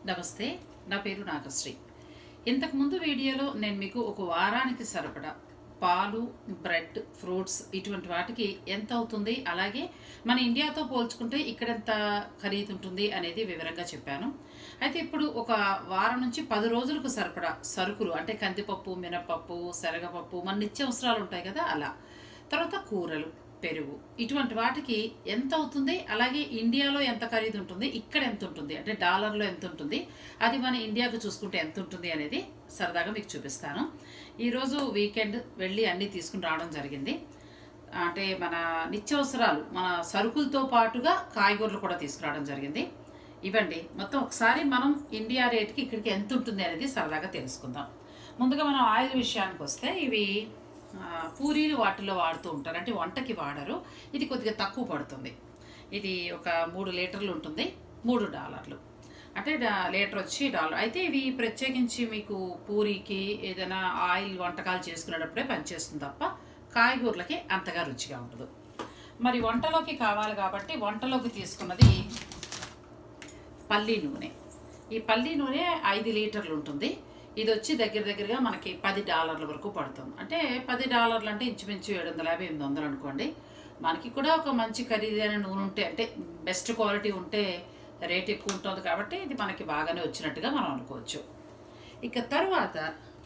నమస్తే, నా పేరు నాగశ్రీ. ఇంతకు ముందు వీడియోలో నేను మీకు ఒక వారానికి సరిపడా పాలు, బ్రెడ్, ఫ్రూట్స్ ఇటువంటి వాటికి ఎంత అవుతుంది, అలాగే మన ఇండియాతో పోల్చుకుంటే ఇక్కడ ఎంత ఖరీదు ఉంటుంది అనేది వివరంగా చెప్పాను. అయితే ఇప్పుడు ఒక వారం నుంచి 10 రోజులకు సరిపడా సరుకులు అంటే కందిపప్పు, మినపప్పు, శనగపప్పు, మన నిత్యావసరాలు ఉంటాయి కదా, అలా తర్వాత కూరలు, పెరుగు ఇటువంటి వాటికి ఎంత అవుతుంది, అలాగే ఇండియాలో ఎంత ఖరీదు ఉంటుంది, ఇక్కడ ఎంత ఉంటుంది, అంటే డాలర్లో ఎంత ఉంటుంది, అది మన ఇండియాకు చూసుకుంటే ఎంత ఉంటుంది అనేది సరదాగా మీకు చూపిస్తాను. ఈరోజు వీకెండ్ వెళ్ళి అన్నీ తీసుకుని రావడం జరిగింది. అంటే మన నిత్యావసరాలు, మన సరుకులతో పాటుగా కాయగూరలు కూడా తీసుకురావడం జరిగింది. ఇవ్వండి మొత్తం ఒకసారి మనం ఇండియా రేట్కి ఇక్కడికి ఎంత ఉంటుంది అనేది సరదాగా తెలుసుకుందాం. ముందుగా మనం ఆయిల్ విషయానికి వస్తే, ఇవి పూరీలు వాటిలో వాడుతూ ఉంటారు, అంటే వంటకి వాడరు. ఇది కొద్దిగా తక్కువ పడుతుంది. ఇది ఒక 3 లీటర్లు ఉంటుంది, $3. అంటే లీటర్ వచ్చి $1. అయితే ఇవి ప్రత్యేకించి మీకు పూరీకి ఏదైనా ఆయిల్ వంటకాలు చేసుకునేటప్పుడే పనిచేస్తుంది తప్ప కాయగూరలకి అంతగా రుచిగా ఉండదు. మరి వంటలోకి కావాలి కాబట్టి వంటలోకి తీసుకున్నది పల్లి నూనె. ఈ పల్లి నూనె 5 లీటర్లు ఉంటుంది. ఇది వచ్చి దగ్గరగా మనకి $10 వరకు పడుతుంది. అంటే $10 అంటే ఇంచుమించు 750-800 అనుకోండి. మనకి కూడా ఒక మంచి ఖరీదైన నూనె ఉంటే, అంటే బెస్ట్ క్వాలిటీ ఉంటే రేట్ ఎక్కువ ఉంటుంది కాబట్టి ఇది మనకి బాగానే వచ్చినట్టుగా మనం అనుకోవచ్చు. ఇక తరువాత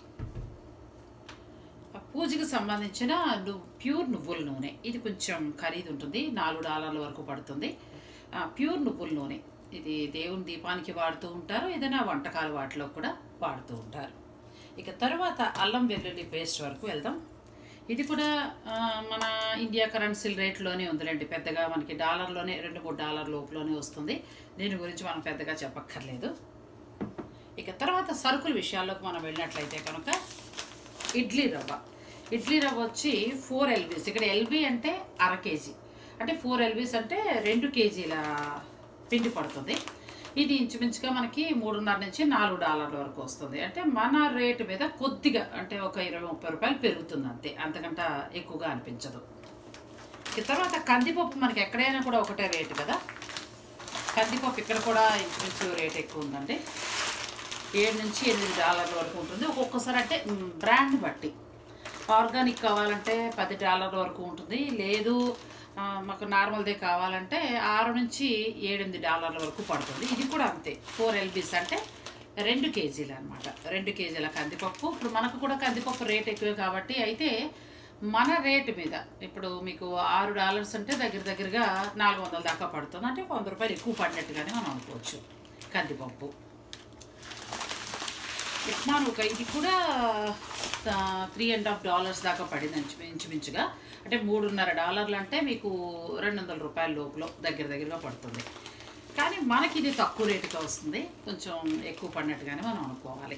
పూజకి సంబంధించిన ప్యూర్ నువ్వుల నూనె. ఇది కొంచెం ఖరీదు ఉంటుంది, $4 వరకు పడుతుంది. ప్యూర్ నువ్వుల నూనె ఇది దేవుని దీపానికి వాడుతూ ఉంటారు, ఏదైనా వంటకాలు వాటిలో కూడా వాడుతూ ఉంటారు. ఇక తర్వాత అల్లం వెల్లుల్లి పేస్ట్ వరకు వెళ్దాం. ఇది కూడా మన ఇండియా కరెన్సీ రేట్లోనే ఉందిలేండి, పెద్దగా మనకి డాలర్లోనే $2-3 లోపులోనే వస్తుంది. దీని గురించి మనం పెద్దగా చెప్పక్కర్లేదు. ఇక తర్వాత సరుకుల విషయాల్లోకి మనం వెళ్ళినట్లయితే కనుక ఇడ్లీ రవ్వ వచ్చి 4 LBs. ఇక్కడ ఎల్బీ అంటే అర కేజీ, అంటే 4 LBs అంటే 2 కేజీల పిండి పడుతుంది. ఇది ఇంచుమించుగా మనకి $3.5 నుంచి $4 వరకు వస్తుంది. అంటే మన రేటు మీద కొద్దిగా, అంటే ఒక 20-30 రూపాయలు పెరుగుతుంది అంతే, అంతకంటే ఎక్కువగా అనిపించదు. తర్వాత కందిపప్పు మనకి ఎక్కడైనా కూడా ఒకటే రేటు కదా, కందిపప్పు ఇక్కడ కూడా ఇంచుమించు రేట్ ఎక్కువ ఉందండి. $7 నుంచి $8 వరకు ఉంటుంది. ఒక్కొక్కసారి అంటే బ్రాండ్ బట్టి, ఆర్గానిక్ కావాలంటే $10 వరకు ఉంటుంది, లేదు మాకు నార్మల్దే కావాలంటే $6 నుంచి $7-8 వరకు పడుతుంది. ఇది కూడా అంతే, 4 LBs అంటే 2 కేజీలు అనమాట. 2 కేజీల కందిపప్పు. ఇప్పుడు మనకు కూడా కందిపప్పు రేట్ ఎక్కువే కాబట్టి, అయితే మన రేటు మీద ఇప్పుడు మీకు $6 అంటే దగ్గరగా 400 దాకా పడుతుంది. అంటే ₹100 ఎక్కువ పడినట్టుగానే మనం అనుకోవచ్చు. కందిపప్పు ఉప్మానుక ఇది కూడా $3.50 దాకా పడింది ఇంచుమించుగా. అంటే $3.5 అంటే మీకు $200 లోపల దగ్గరగా పడుతుంది. కానీ మనకి ఇది తక్కువ రేటుగా వస్తుంది, కొంచెం ఎక్కువ పడినట్టుగానే మనం అనుకోవాలి.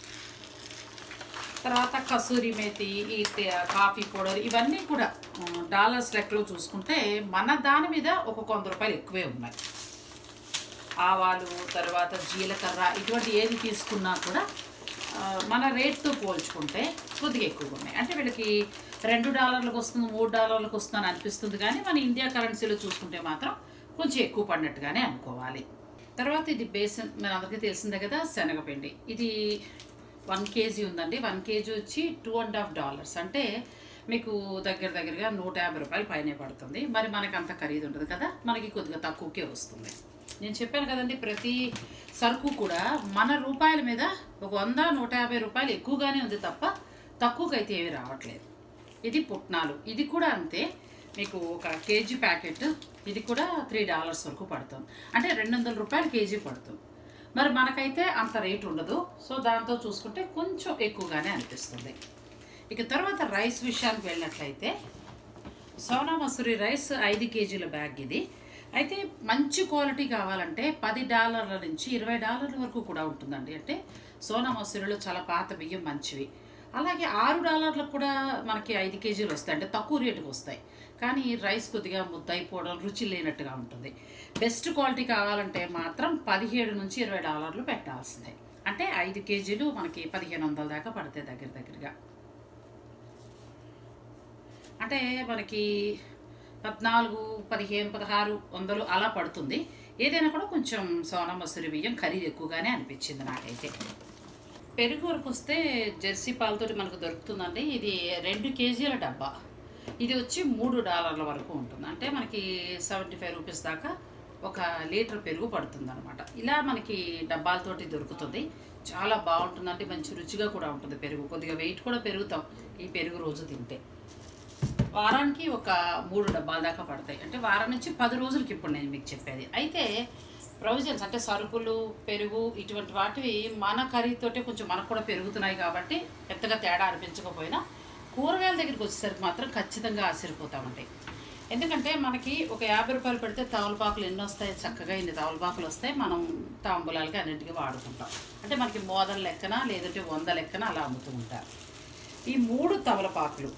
తర్వాత కసూరి మేతి, ఈ కాఫీ పౌడర్, ఇవన్నీ కూడా డాలర్స్ లెక్కలో చూసుకుంటే మన దాని మీద ఒక $100 ఎక్కువే ఉన్నాయి. ఆవాలు, తర్వాత జీలకర్ర, ఇటువంటి ఏది తీసుకున్నా కూడా మన రేట్తో పోల్చుకుంటే కొద్దిగా ఎక్కువగా ఉన్నాయి. అంటే వీళ్ళకి $2 వస్తుంది, $3 వస్తుందని అనిపిస్తుంది, కానీ మన ఇండియా కరెన్సీలో చూసుకుంటే మాత్రం కొంచెం ఎక్కువ పడినట్టుగానే అనుకోవాలి. తర్వాత ఇది బేసన్, మన అందరికీ తెలిసిందే కదా, శనగపిండి. ఇది 1 కేజీ ఉందండి. 1 కేజీ వచ్చి $2.50, అంటే మీకు దగ్గరగా $150 పైనే పడుతుంది. మరి మనకు అంత ఖరీదు ఉండదు కదా, మనకి కొద్దిగా తక్కువకే వస్తుంది. నేను చెప్పాను కదండి, ప్రతి సరుకు కూడా మన రూపాయల మీద ఒక $100-150 ఎక్కువగానే ఉంది తప్ప తక్కువకైతే ఏమీ రావట్లేదు. ఇది పుట్నాలు, ఇది కూడా అంతే, మీకు ఒక కేజీ ప్యాకెట్ ఇది కూడా $3 వరకు పడుతుంది. అంటే $200 కేజీ పడుతుంది. మరి మనకైతే అంత రేటు ఉండదు, సో దాంతో చూసుకుంటే కొంచెం ఎక్కువగానే అనిపిస్తుంది. ఇక తర్వాత రైస్ విషయానికి వెళ్ళినట్లయితే సోనా మసూరి రైస్ 5 కేజీల బ్యాగ్ ఇది. అయితే మంచి క్వాలిటీ కావాలంటే $10 నుంచి $20 వరకు కూడా ఉంటుందండి. అంటే సోనా మసూరిలో చాలా పాత బియ్యం మంచివి. అలాగే $6 కూడా మనకి 5 కేజీలు వస్తాయి, అంటే తక్కువ రేటుకు వస్తాయి. కానీ రైస్ కొద్దిగా ముద్దయిపోవడం, రుచి లేనట్టుగా ఉంటుంది. బెస్ట్ క్వాలిటీ కావాలంటే మాత్రం $17 నుంచి $20 పెట్టాల్సిందే. అంటే 5 కేజీలు మనకి 1500 దాకా పడతాయి దగ్గరగా. అంటే మనకి 14, 15, 1600 అలా పడుతుంది. ఏదైనా కూడా కొంచెం సోనా మసూరి బియ్యం ఖరీదు ఎక్కువగానే అనిపించింది నాకైతే. పెరుగు వరకు వస్తే జెర్సీ పాలతోటి మనకు దొరుకుతుందండి. ఇది 2 కేజీల డబ్బా. ఇది వచ్చి $3 వరకు ఉంటుంది. అంటే మనకి 75 రూపీస్ దాకా ఒక లీటర్ పెరుగు పడుతుందన్నమాట. ఇలా మనకి డబ్బాలతోటి దొరుకుతుంది. చాలా బాగుంటుందంటే మంచి రుచిగా కూడా ఉంటుంది పెరుగు. కొద్దిగా వెయిట్ కూడా పెరుగుతాం ఈ పెరుగు రోజు తింటే. వారానికి ఒక 3 డబ్బాల దాకా పడతాయి. అంటే వారం నుంచి 10 రోజులకి ఇప్పుడు నేను మీకు చెప్పేది. అయితే ప్రొవిజన్స్ అంటే సరుకులు, పెరుగు ఇటువంటి వాటివి మన ఖరీదుతోటే కొంచెం మనకు కూడా పెరుగుతున్నాయి కాబట్టి పెద్దగా తేడా అనిపించకపోయినా కూరగాయల దగ్గరికి వచ్చేసరికి మాత్రం ఖచ్చితంగా ఆశ్చర్యపోతామంటాయి. ఎందుకంటే మనకి ఒక 50 రూపాయలు పెడితే తమలపాకులు ఎన్ని వస్తాయి, చక్కగా ఇన్ని తమలపాకులు వస్తాయి. మనం తాంబూలాలకి అన్నింటికి వాడుకుంటాం. అంటే మనకి మోదల లెక్కన లేదంటే 100 లెక్కన అలా అమ్ముతూ ఉంటారు. ఈ 3 తమలపాకులు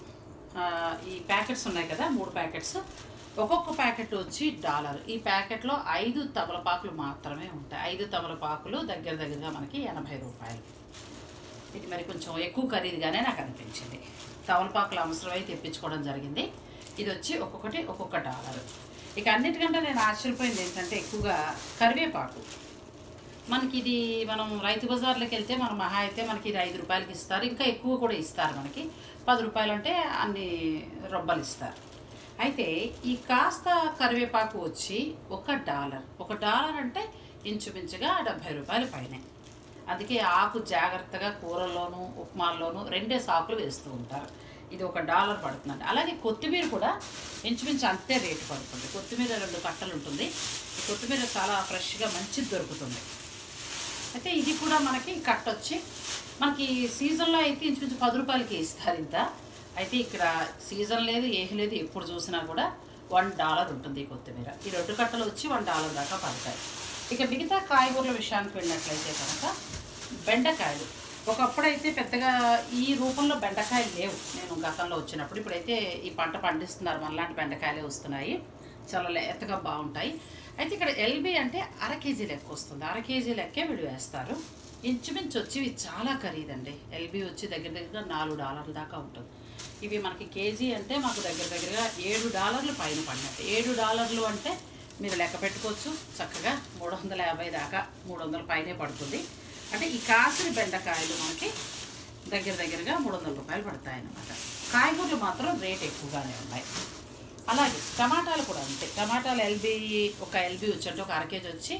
ఈ ప్యాకెట్స్ ఉన్నాయి కదా, 3 ప్యాకెట్స్, ఒక్కొక్క ప్యాకెట్ వచ్చి $1. ఈ ప్యాకెట్లో 5 తమలపాకులు మాత్రమే ఉంటాయి. 5 తమలపాకులు దగ్గరగా మనకి 80 రూపాయలు. ఇది మరి కొంచెం ఎక్కువ ఖరీదుగానే నాకు అనిపించింది. తమలపాకులు అవసరమై తెప్పించుకోవడం జరిగింది. ఇది వచ్చి ఒక్కొక్కటి ఒక్కొక్క $1. ఇక అన్నిటికంటే నేను ఆశ్చర్యపోయింది ఏంటంటే ఎక్కువగా కరివేపాకు. మనకి ఇది మనం రైతు బజార్లోకి వెళ్తే మనం మహా అయితే మనకి ఇది 5 రూపాయలకి ఇస్తారు. ఇంకా ఎక్కువ కూడా ఇస్తారు. మనకి 10 రూపాయలు అంటే అన్ని రొబ్బలు ఇస్తారు. అయితే ఈ కాస్త కరివేపాకు వచ్చి $1. $1 అంటే ఇంచుమించుగా 70 రూపాయల పైనే. అందుకే ఆకు జాగ్రత్తగా కూరల్లోనూ ఉప్మాల్లోనూ 2 ఆకులు వేస్తూ ఉంటారు. ఇది $1 పడుతుందండి. అలాగే కొత్తిమీర కూడా ఇంచుమించు అంతే రేటు పడుతుంది. కొత్తిమీర 2 కట్టలు ఉంటుంది. ఈ కొత్తిమీర చాలా ఫ్రెష్గా మంచిది దొరుకుతుంది. అయితే ఇది కూడా మనకి కట్ట వచ్చి మనకి సీజన్లో అయితే ఇంచుమించు 10 రూపాయలకి ఇస్తారు ఇంత. అయితే ఇక్కడ సీజన్ లేదు, ఏమి లేదు, ఎప్పుడు చూసినా కూడా $1 ఉంటుంది ఈ కొత్తిమీర. ఈ 2 కట్టలు వచ్చి $1 దాకా పడతాయి. ఇక మిగతా కాయగూరల విషయానికి వెళ్ళినట్లయితే కనుక బెండకాయలు. ఒకప్పుడైతే పెద్దగా ఈ రూపంలో బెండకాయలు లేవు నేను గతంలో వచ్చినప్పుడు. ఇప్పుడైతే ఈ పంట పండిస్తున్నారు, మనలాంటి బెండకాయలే వస్తున్నాయి. చాలా లేతగా బాగుంటాయి. అయితే ఇక్కడ ఎల్బీ అంటే 1/2 కేజీ లెక్క వస్తుంది. 1/2 కేజీ లెక్కే వీడు వేస్తారు. ఇంచుమించు వచ్చి ఇవి చాలా ఖరీదండి. ఎల్బీ వచ్చి దగ్గరగా $4 దాకా ఉంటుంది. ఇవి మనకి కేజీ అంటే మాకు దగ్గరగా $7 పైన పడినట్టు. $7 అంటే మీరు లెక్క పెట్టుకోవచ్చు చక్కగా. 350 దాకా 300 పైనే పడుతుంది. అంటే ఈ కాసిన బెండకాయలు మనకి దగ్గరగా 300 రూపాయలు పడతాయి అన్నమాట. కాయగూరలు మాత్రం రేట్ ఎక్కువగానే ఉన్నాయి. అలాగే టమాటాలు కూడా అంతే. టమాటాలు ఒక ఎల్బీ వచ్చి అంటే ఒక 1/2 కేజీ వచ్చి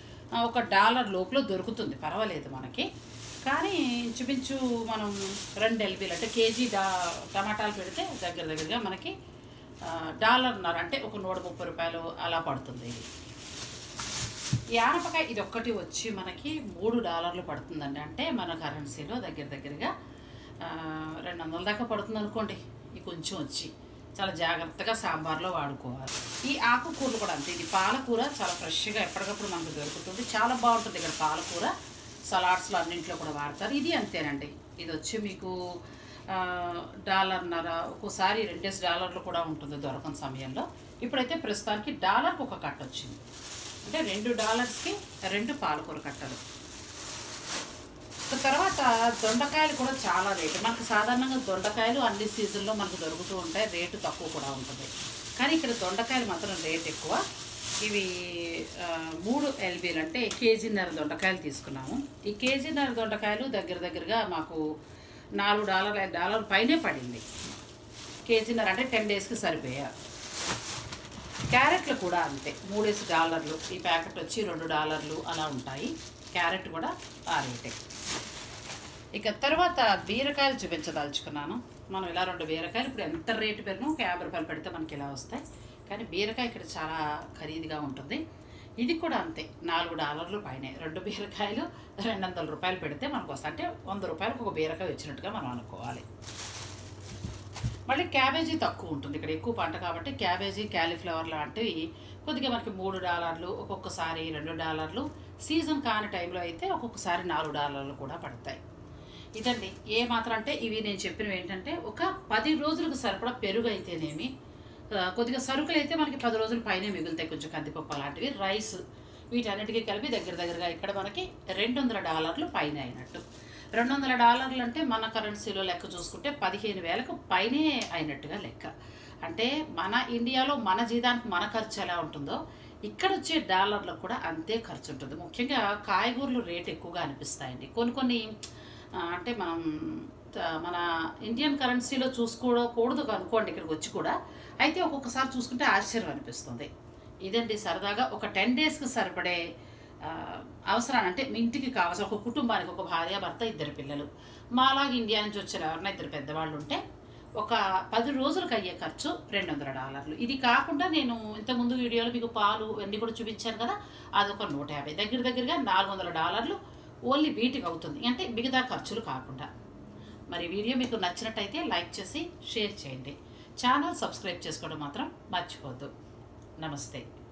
$1 లోపల దొరుకుతుంది, పర్వాలేదు మనకి. కానీ ఇంచుమించు మనం 2 ఎల్బీలు అంటే కేజీ టమాటాలు పెడితే దగ్గరగా మనకి $1.50 అంటే ఒక 130 రూపాయలు అలా పడుతుంది. ఇది ఈ ఆనపకాయ ఇది ఒక్కటి వచ్చి మనకి $3 పడుతుందండి. అంటే మన కరెన్సీలో దగ్గరగా 200 దాకా పడుతుంది అనుకోండి. ఈ కొంచెం వచ్చి చాలా జాగ్రత్తగా సాంబార్లో వాడుకోవాలి. ఈ ఆకుకూరలు కూడా అంతే. ఇది పాలకూర చాలా ఫ్రెష్గా ఎప్పటికప్పుడు మనకు దొరుకుతుంది. చాలా బాగుంటుంది ఇక్కడ పాలకూర. సలాడ్స్లో అన్నింటిలో కూడా వాడతారు. ఇది అంతేనండి. ఇది వచ్చి మీకు $1.50, ఒక్కోసారి $2 కూడా ఉంటుంది దొరకని సమయంలో. ఇప్పుడైతే ప్రస్తుతానికి $1కి ఒక కట్ట వచ్చింది. అంటే $2కి 2 పాలకూర కట్టలు. తర్వాత దొండకాయలు కూడా చాలా రేటు. మనకు సాధారణంగా దొండకాయలు అన్ని సీజన్లో మనకు దొరుకుతూ ఉంటాయి, రేటు తక్కువ కూడా ఉంటుంది. కానీ ఇక్కడ దొండకాయలు మాత్రం రేట్ ఎక్కువ. ఇవి 3 ఎల్బీలు అంటే కేజీన్నర దొండకాయలు తీసుకున్నాము. ఈ కేజీన్నర దొండకాయలు దగ్గరగా మాకు $4 పైనే పడింది. కేజీన్నర అంటే 10 డేస్కి సరిపోయారు. క్యారెట్లు కూడా అంతే, $3 ఈ ప్యాకెట్ వచ్చి $2 అలా ఉంటాయి. క్యారెట్ కూడా ఆ రేటే. ఇక తర్వాత బీరకాయలు చూపించదలుచుకున్నాను. మనం ఇలా 2 బీరకాయలు ఇప్పుడు ఎంత రేటు పెరిగినా ఒక 50 రూపాయలు పెడితే మనకి ఇలా వస్తాయి. కానీ బీరకాయ ఇక్కడ చాలా ఖరీదుగా ఉంటుంది. ఇది కూడా అంతే, $4 పైనే. 2 బీరకాయలు 200 రూపాయలు పెడితే మనకు వస్తాయి. అంటే 100 రూపాయలకు ఒక బీరకాయ వచ్చినట్టుగా మనం అనుకోవాలి. మళ్ళీ క్యాబేజీ తక్కువ ఉంటుంది. ఇక్కడ ఎక్కువ పంట కాబట్టి క్యాబేజీ, క్యాలీఫ్లవర్ లాంటివి కొద్దిగా మనకి $3, ఒక్కొక్కసారి $2. సీజన్ కాని టైంలో అయితే ఒక్కొక్కసారి $4 కూడా పడతాయి. ఇదండి. ఏ మాత్రం అంటే ఇవి నేను చెప్పినవి ఏంటంటే ఒక 10 రోజులకు సరిపడా పెరుగు అయితేనేమి, కొద్దిగా సరుకులు అయితే మనకి 10 రోజుల పైనే మిగులుతాయి. కొంచెం కందిపప్పు అలాంటివి, రైస్, వీటన్నిటికీ కలిపి దగ్గరగా ఇక్కడ మనకి $200 పైన అయినట్టు. $200 అంటే మన కరెన్సీలో లెక్క చూసుకుంటే 15,000కు పైనే అయినట్టుగా లెక్క. అంటే మన ఇండియాలో మన జీతానికి మన ఖర్చు ఎలా ఉంటుందో ఇక్కడ వచ్చే డాలర్లకు కూడా అంతే ఖర్చు ఉంటుంది. ముఖ్యంగా కాయగూరలు రేట్ ఎక్కువగా అనిపిస్తాయండి. కొన్ని కొన్ని అంటే మనం మన ఇండియన్ కరెన్సీలో చూసుకోకూడదు అనుకోండి ఇక్కడికి వచ్చి కూడా. అయితే ఒక్కొక్కసారి చూసుకుంటే ఆశ్చర్యం అనిపిస్తుంది. ఇదండి సరదాగా ఒక 10 డేస్‌కి సరిపడే అవసరాన్ని, అంటే మీ ఇంటికి కావాల్సిన ఒక కుటుంబానికి, ఒక భార్య, భర్త, 2 పిల్లలు, మాలాగా ఇండియా నుంచి వచ్చిన ఎవరైనా 2 పెద్దవాళ్ళు ఉంటే ఒక 10 రోజులకు అయ్యే ఖర్చు $200. ఇది కాకుండా నేను ఇంతకుముందు వీడియోలో మీకు పాలు ఇవన్నీ కూడా చూపించాను కదా, అదొక 150, దగ్గరగా $400 ఓన్లీ వీటికి అవుతుంది. అంటే మిగతా ఖర్చులు కాకుండా. మరి వీడియో మీకు నచ్చినట్టయితే లైక్ చేసి షేర్ చేయండి. ఛానల్ సబ్స్క్రైబ్ చేసుకోవడం మాత్రం మర్చిపోవద్దు. నమస్తే.